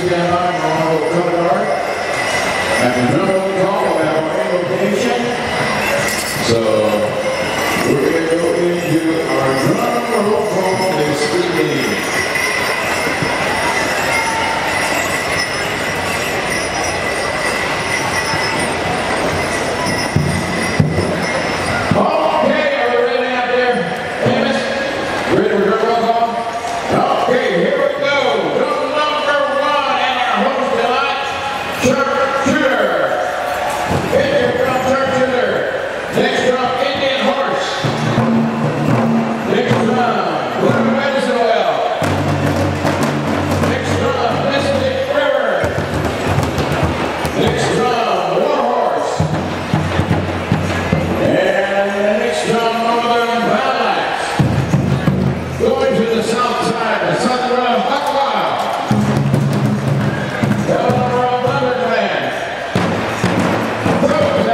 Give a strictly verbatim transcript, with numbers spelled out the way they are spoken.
we got on our color guard. And the drum roll call about our invocation. So we're going to go into our drum roll call this evening. Throw it